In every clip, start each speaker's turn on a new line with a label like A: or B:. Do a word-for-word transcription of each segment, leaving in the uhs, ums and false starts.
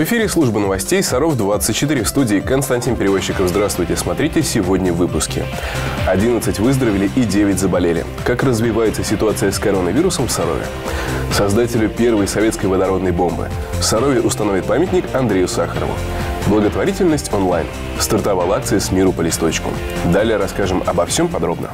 A: эфире служба новостей Саров двадцать четыре. В студии Константин Перевозчиков. Здравствуйте. Смотрите сегодня в выпуске. одиннадцать выздоровели и девять заболели. Как развивается ситуация с коронавирусом в Сарове? Создателю первой советской водородной бомбы. В Сарове установит памятник Андрею Сахарову. Благотворительность онлайн. Стартовала акция «С миру по листочку». Далее расскажем обо всем подробно.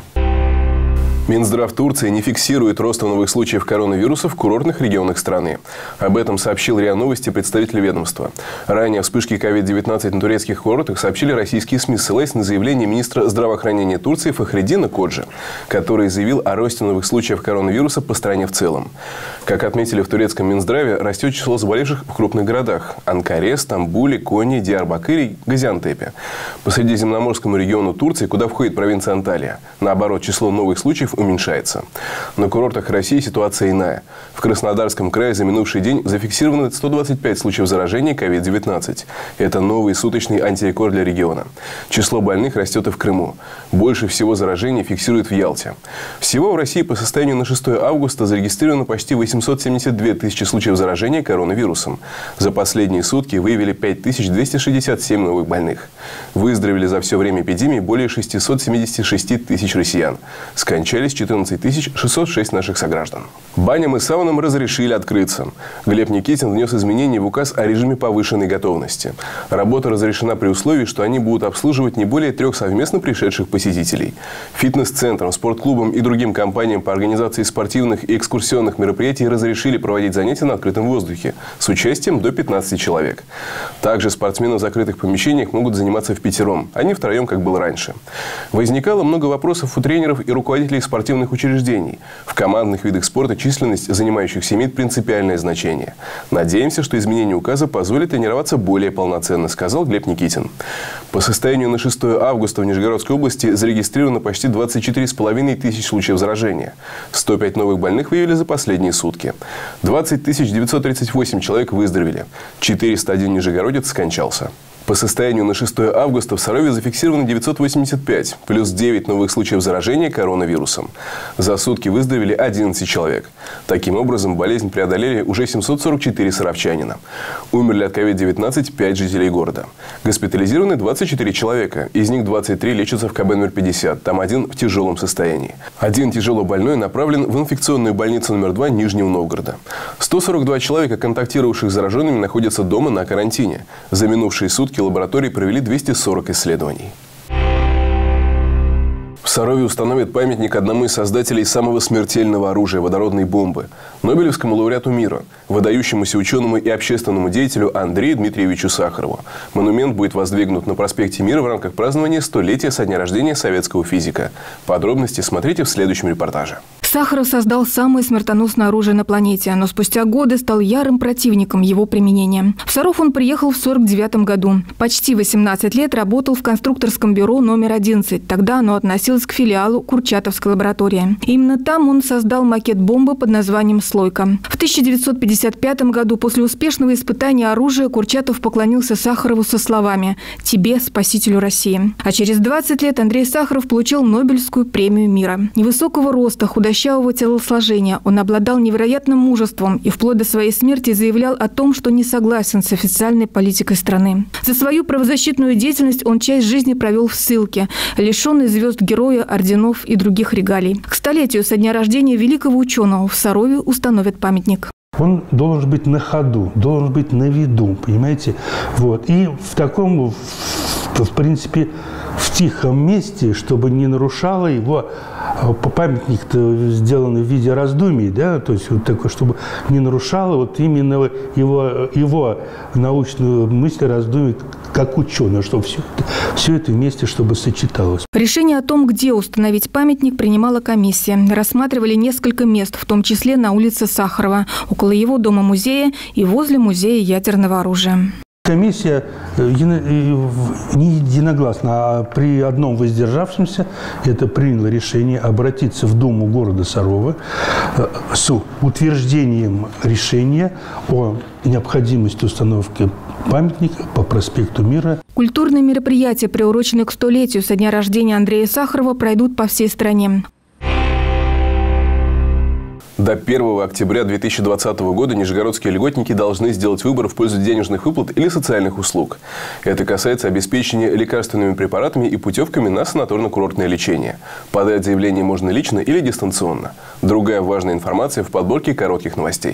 A: Минздрав Турции не фиксирует роста новых случаев коронавируса в курортных регионах страны. Об этом сообщил РИА Новости представитель ведомства. Ранее о вспышке ковид девятнадцать на турецких курортах сообщили российские СМИ, ссылаясь на заявление министра здравоохранения Турции Фахриддина Коджи, который заявил о росте новых случаев коронавируса по стране в целом. Как отметили в турецком Минздраве, растет число заболевших в крупных городах – Анкаре, Стамбуле, Конье, Диарбакыре, Газиантепе. По средиземноморскому региону Турции, куда входит провинция Анталия, наоборот, число новых случаев уменьшается. На курортах России ситуация иная. В Краснодарском крае за минувший день зафиксировано сто двадцать пять случаев заражения ковид девятнадцать. Это новый суточный антирекорд для региона. Число больных растет и в Крыму. Больше всего заражений фиксируют в Ялте. Всего в России по состоянию на шестое августа зарегистрировано почти восемьсот семьдесят две тысячи случаев заражения коронавирусом. За последние сутки выявили пять тысяч двести шестьдесят семь новых больных. Выздоровели за все время эпидемии более шестисот семидесяти шести тысяч россиян. Скончались четырнадцать тысяч шестьсот шесть наших сограждан. Баням и саунам разрешили открыться. Глеб Никитин внес изменения в указ о режиме повышенной готовности. Работа разрешена при условии, что они будут обслуживать не более трех совместно пришедших посетителей. Фитнес-центрам, спортклубам и другим компаниям по организации спортивных и экскурсионных мероприятий разрешили проводить занятия на открытом воздухе с участием до пятнадцати человек. Также спортсмены в закрытых помещениях могут заниматься впятером, а не втроем, как было раньше. Возникало много вопросов у тренеров и руководителей спортивных учреждений. В командных видах спорта численность занимающихся имеет принципиальное значение. Надеемся, что изменение указа позволит тренироваться более полноценно, сказал Глеб Никитин. По состоянию на шестое августа в Нижегородской области зарегистрировано почти двадцать четыре с половиной тысяч случаев заражения. сто пять новых больных выявили за последние сутки. двадцать тысяч девятьсот тридцать восемь человек выздоровели. четыреста один нижегородец скончался. По состоянию на шестое августа в Сарове зафиксировано девятьсот восемьдесят пять, плюс девять новых случаев заражения коронавирусом. За сутки выздоровели одиннадцать человек. Таким образом, болезнь преодолели уже семьсот сорок четыре саровчанина. Умерли от ковид девятнадцать пять жителей города. Госпитализированы двадцать четыре человека. Из них двадцать три лечатся в ка бэ номер пятьдесят. Там один в тяжелом состоянии. Один тяжело больной направлен в инфекционную больницу номер два Нижнего Новгорода. сто сорок два человека, контактировавших с зараженными, находятся дома на карантине. За минувшие сутки лаборатории провели двести сорок исследований. В Сарове установят памятник одному из создателей самого смертельного оружия – водородной бомбы – Нобелевскому лауреату мира, выдающемуся ученому и общественному деятелю Андрею Дмитриевичу Сахарову. Монумент будет воздвигнут на проспекте Мира в рамках празднования столетия со дня рождения советского физика. Подробности смотрите в следующем репортаже.
B: Сахаров создал самое смертоносное оружие на планете, но спустя годы стал ярым противником его применения. В Саров он приехал в сорок девятом году. Почти восемнадцать лет работал в конструкторском бюро номер одиннадцать. Тогда оно относилось к филиалу Курчатовской лаборатории. Именно там он создал макет бомбы под названием «Слойка». В тысяча девятьсот пятьдесят пятом году после успешного испытания оружия Курчатов поклонился Сахарову со словами «Тебе, спасителю России». А через двадцать лет Андрей Сахаров получил Нобелевскую премию мира. Невысокого роста, худощавого телосложения, он обладал невероятным мужеством и вплоть до своей смерти заявлял о том, что не согласен с официальной политикой страны. За свою правозащитную деятельность он часть жизни провел в ссылке, лишенный звезд героя, орденов и других регалий. К столетию со дня рождения великого ученого в Сарове установят памятник.
C: Он должен быть на ходу, должен быть на виду, понимаете? Вот. И в таком, в, в принципе, в тихом месте, чтобы не нарушало его. Памятник-то сделан в виде раздумий, да, то есть вот такой, чтобы не нарушало вот именно его, его научную мысль, раздумий как ученого, чтобы все это, все это вместе, чтобы сочеталось.
B: Решение о том, где установить памятник, принимала комиссия. Рассматривали несколько мест, в том числе на улице Сахарова, около его дома-музея и возле музея ядерного оружия.
C: Комиссия не единогласно, а при одном воздержавшемся это приняла решение обратиться в Думу города Сарова с утверждением решения о необходимости установки памятника по проспекту Мира.
B: Культурные мероприятия, приуроченные к столетию со дня рождения Андрея Сахарова, пройдут по всей стране.
A: До первого октября две тысячи двадцатого года нижегородские льготники должны сделать выбор в пользу денежных выплат или социальных услуг. Это касается обеспечения лекарственными препаратами и путевками на санаторно-курортное лечение. Подать заявление можно лично или дистанционно. Другая важная информация в подборке коротких новостей.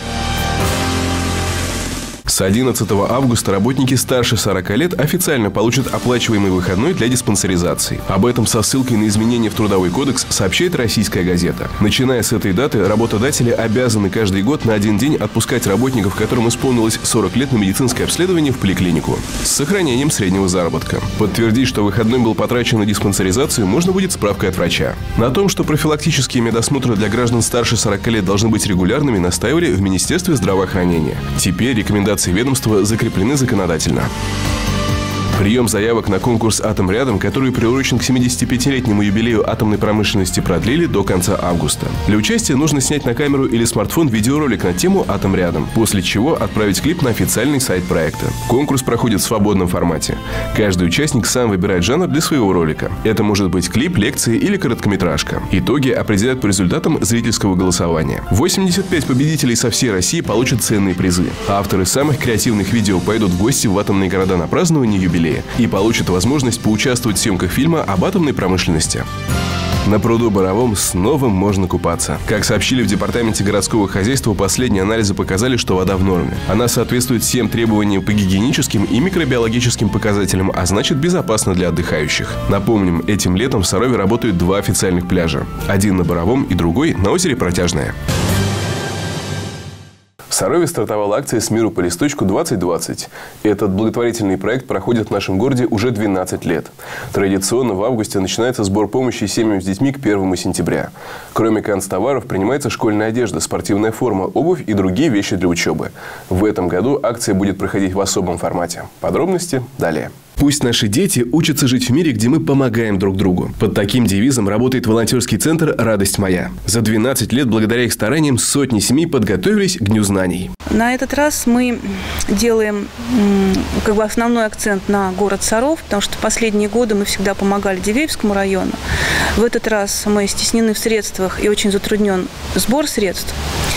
A: С одиннадцатого августа работники старше сорока лет официально получат оплачиваемый выходной для диспансеризации. Об этом со ссылкой на изменения в Трудовой кодекс сообщает «Российская газета». Начиная с этой даты, работодатели обязаны каждый год на один день отпускать работников, которым исполнилось сорок лет, на медицинское обследование в поликлинику с сохранением среднего заработка. Подтвердить, что выходной был потрачен на диспансеризацию, можно будет справкой от врача. На том, что профилактические медосмотры для граждан старше сорока лет должны быть регулярными, настаивали в Министерстве здравоохранения. Теперь рекомендации ведомства закреплены законодательно. Прием заявок на конкурс «Атом рядом», который приурочен к семидесятипятилетнему юбилею атомной промышленности, продлили до конца августа. Для участия нужно снять на камеру или смартфон видеоролик на тему «Атом рядом», после чего отправить клип на официальный сайт проекта. Конкурс проходит в свободном формате. Каждый участник сам выбирает жанр для своего ролика. Это может быть клип, лекция или короткометражка. Итоги определят по результатам зрительского голосования. восемьдесят пять победителей со всей России получат ценные призы. Авторы самых креативных видео поедут в гости в атомные города на празднование юбилея и получат возможность поучаствовать в съемках фильма об атомной промышленности. На пруду Боровом снова можно купаться. Как сообщили в Департаменте городского хозяйства, последние анализы показали, что вода в норме. Она соответствует всем требованиям по гигиеническим и микробиологическим показателям, а значит безопасна для отдыхающих. Напомним, этим летом в Сарове работают два официальных пляжа. Один на Боровом и другой на озере Протяжное. В Сарове стартовала акция «С миру по листочку двадцать двадцать». Этот благотворительный проект проходит в нашем городе уже двенадцать лет. Традиционно в августе начинается сбор помощи семьям с детьми к первому сентября. Кроме канцтоваров принимается школьная одежда, спортивная форма, обувь и другие вещи для учебы. В этом году акция будет проходить в особом формате. Подробности далее. Пусть наши дети учатся жить в мире, где мы помогаем друг другу. Под таким девизом работает волонтерский центр «Радость моя». За двенадцать лет, благодаря их стараниям, сотни семей подготовились к Дню знаний.
D: На этот раз мы делаем как бы основной акцент на город Саров, потому что последние годы мы всегда помогали Дивеевскому району. В этот раз мы стеснены в средствах и очень затруднен сбор средств.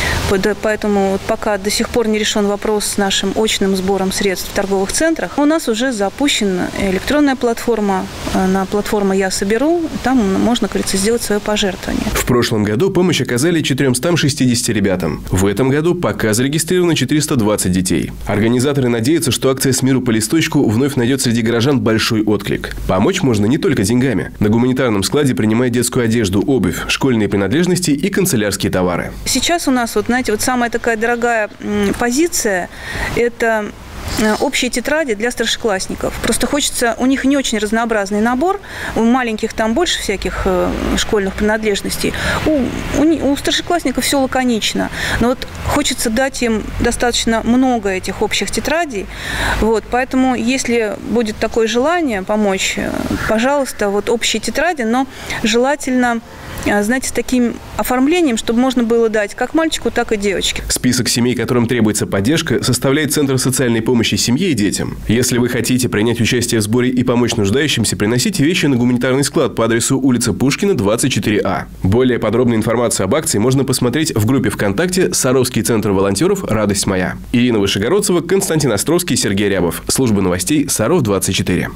D: Поэтому пока до сих пор не решен вопрос с нашим очным сбором средств в торговых центрах, у нас уже запущена электронная платформа, на платформа «Я соберу», там можно, как говорится, сделать свое пожертвование.
A: В прошлом году помощь оказали четырёмстам шестидесяти ребятам. В этом году пока зарегистрировано четыреста двадцать детей. Организаторы надеются, что акция «С миру по листочку» вновь найдет среди горожан большой отклик. Помочь можно не только деньгами. На гуманитарном складе принимают детскую одежду, обувь, школьные принадлежности и канцелярские товары.
D: Сейчас у нас, вот, знаете, вот самая такая дорогая позиция – это общие тетради для старшеклассников. Просто хочется, у них не очень разнообразный набор, у маленьких там больше всяких э, школьных принадлежностей, у, у, у старшеклассников все лаконично. Но вот хочется дать им достаточно много этих общих тетрадей. Вот, поэтому, если будет такое желание помочь, пожалуйста, вот общие тетради, но желательно, знаете, с таким оформлением, чтобы можно было дать как мальчику, так и девочке.
A: Список семей, которым требуется поддержка, составляет Центр социальной помощи семье и детям. Если вы хотите принять участие в сборе и помочь нуждающимся, приносите вещи на гуманитарный склад по адресу улица Пушкина, двадцать четыре А. Более подробную информацию об акции можно посмотреть в группе ВКонтакте «Саровский центр волонтеров «Радость моя». Ирина Вышегородцева, Константин Островский, Сергей Рябов. Служба новостей Саров двадцать четыре.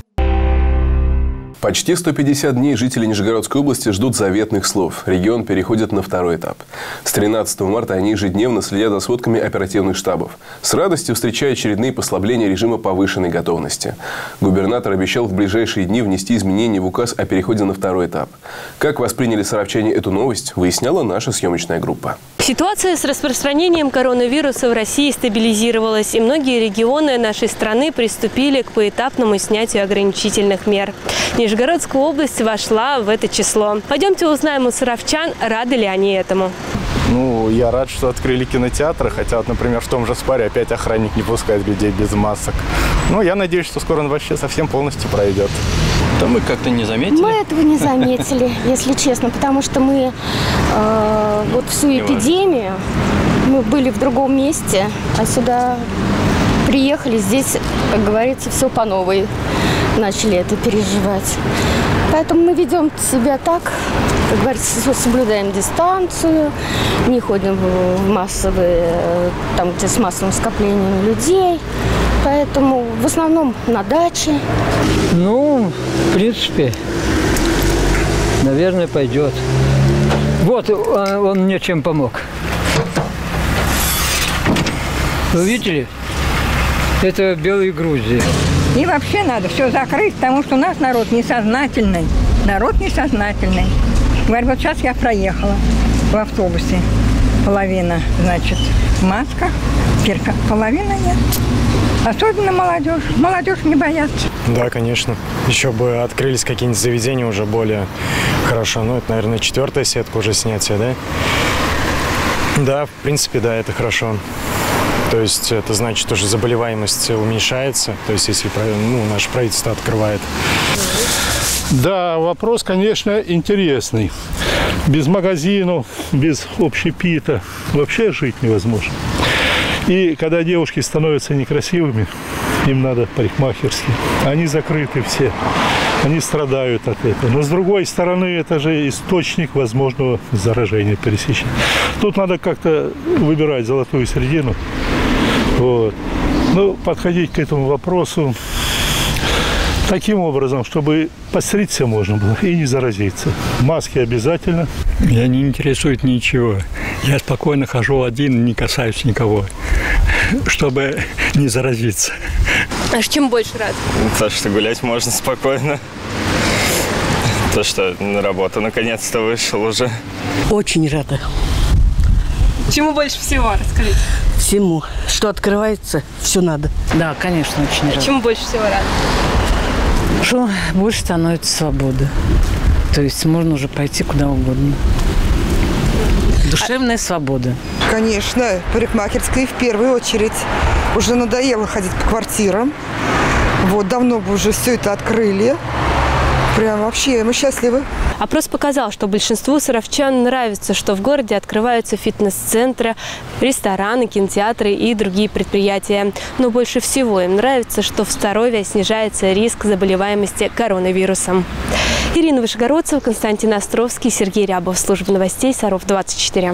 A: Почти сто пятьдесят дней жители Нижегородской области ждут заветных слов. Регион переходит на второй этап. С тринадцатого марта они ежедневно следят за сводками оперативных штабов. С радостью встречая очередные послабления режима повышенной готовности. Губернатор обещал в ближайшие дни внести изменения в указ о переходе на второй этап. Как восприняли саровчане эту новость, выясняла наша съемочная группа.
E: Ситуация с распространением коронавируса в России стабилизировалась, и многие регионы нашей страны приступили к поэтапному снятию ограничительных мер. Нижегородская область вошла в это число. Пойдемте узнаем у саровчан, рады ли они этому.
F: Ну, я рад, что открыли кинотеатры, хотя, вот, например, в том же СПАРе опять охранник не пускает людей без масок. Ну, я надеюсь, что скоро он вообще совсем полностью пройдет.
G: Да мы как-то не заметили.
H: Мы этого не заметили, если честно, потому что мы э, вот всю эпидемию, мы были в другом месте, а сюда приехали, здесь, как говорится, все по новой. начали это переживать. Поэтому мы ведем себя так, как говорится, соблюдаем дистанцию, не ходим в массовые, там, где с массовым скоплением людей. Поэтому в основном на даче.
I: Ну, в принципе, наверное, пойдет. Вот он мне чем помог. Вы видели? Это Белая Грузия.
J: И вообще надо все закрыть, потому что у нас народ несознательный. Народ несознательный. Говорю, вот сейчас я проехала в автобусе. Половина, значит, в масках, теперь как половина нет. Особенно молодежь. Молодежь не боятся.
K: Да, конечно. Еще бы открылись какие-нибудь заведения уже более хорошо. Ну, это, наверное, четвертая сетка уже снятия, да? Да, в принципе, да, это хорошо. То есть это значит, что заболеваемость уменьшается, то есть если ну, наше правительство открывает.
C: Да, вопрос, конечно, интересный. Без магазинов, без общепита вообще жить невозможно. И когда девушки становятся некрасивыми, им надо парикмахерские. Они закрыты все, они страдают от этого. Но с другой стороны, это же источник возможного заражения, пересечения. Тут надо как-то выбирать золотую середину. Вот. Ну, подходить к этому вопросу таким образом, чтобы постричься можно было и не заразиться. Маски обязательно.
I: Меня не интересует ничего. Я спокойно хожу один, не касаюсь никого, чтобы не заразиться.
E: А чем больше рад?
G: То, что гулять можно спокойно. То, что на работу наконец-то вышел уже.
L: Очень рада.
E: Чему больше всего, расскажите?
L: Всему. Что открывается, все надо.
M: Да, конечно, очень рада.
E: А чему больше всего рада?
M: Что больше становится свобода. То есть можно уже пойти куда угодно. Душевная свобода.
N: Конечно, парикмахерская в первую очередь. Уже надоело ходить по квартирам. Вот, давно бы уже все это открыли. Прям вообще мы счастливы.
E: Опрос показал, что большинству саровчан нравится, что в городе открываются фитнес-центры, рестораны, кинотеатры и другие предприятия. Но больше всего им нравится, что в Сарове снижается риск заболеваемости коронавирусом. Ирина Вышегородцева, Константин Островский, Сергей Рябов. Служба новостей Саров двадцать четыре.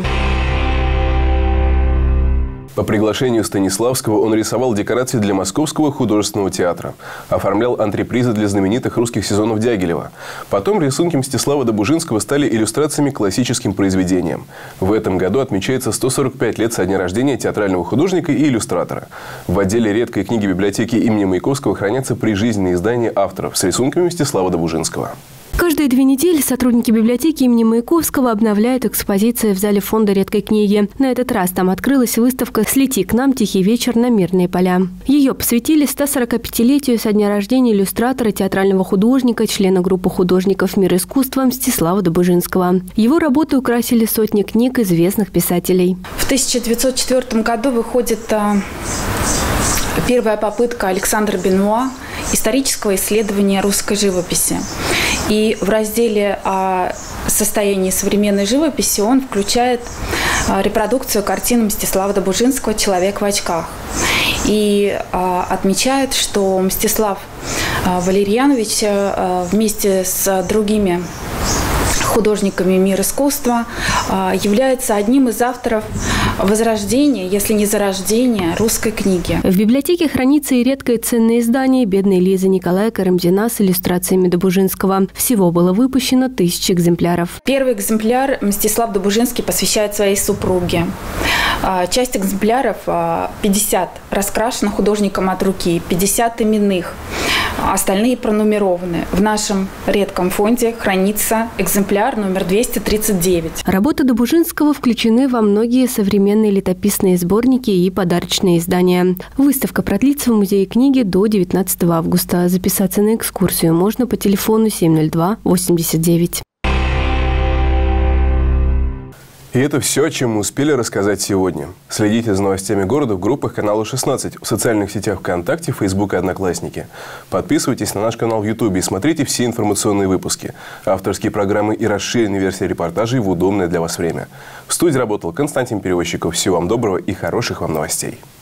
A: По приглашению Станиславского он рисовал декорации для Московского художественного театра, оформлял антрепризы для знаменитых русских сезонов Дягилева. Потом рисунки Мстислава Добужинского стали иллюстрациями к классическим произведениям. В этом году отмечается сто сорок пять лет со дня рождения театрального художника и иллюстратора. В отделе редкой книги библиотеки имени Маяковского хранятся прижизненные издания авторов с рисунками Мстислава Добужинского.
E: Каждые две недели сотрудники библиотеки имени Маяковского обновляют экспозиции в зале фонда редкой книги. На этот раз там открылась выставка «Слети к нам. Тихий вечер на Мирные поля». Ее посвятили стосорокапятилетию со дня рождения иллюстратора, театрального художника, члена группы художников «Мир искусства» Мстислава Добужинского. Его работы украсили сотни книг известных писателей.
O: В тысяча девятьсот четвёртом году выходит а, первая попытка Александра Бенуа исторического исследования русской живописи. И в разделе о состоянии современной живописи он включает репродукцию картины Мстислава Добужинского «Человек в очках». И отмечает, что Мстислав Валерьянович вместе с другими художниками «Мир искусства» является одним из авторов возрождения, если не зарождения, русской книги.
E: В библиотеке хранится и редкое ценное издание «Бедной Лизы» Николая Карамзина с иллюстрациями Добужинского. Всего было выпущено тысячи экземпляров.
O: Первый экземпляр Мстислав Добужинский посвящает своей супруге. Часть экземпляров, пятьдесят, раскрашена художником от руки, пятьдесят именных. Остальные пронумерованы. В нашем редком фонде хранится экземпляр номер двести тридцать девять.
E: Работы Добужинского включены во многие современные летописные сборники и подарочные издания. Выставка продлится в Музее книги до девятнадцатого августа. Записаться на экскурсию можно по телефону семь ноль два восемьдесят девять.
A: И это все, о чем мы успели рассказать сегодня. Следите за новостями города в группах канала шестнадцать, в социальных сетях ВКонтакте, Фейсбук и Одноклассники. Подписывайтесь на наш канал в Ютубе и смотрите все информационные выпуски, авторские программы и расширенные версии репортажей в удобное для вас время. В студии работал Константин Перевозчиков. Всего вам доброго и хороших вам новостей.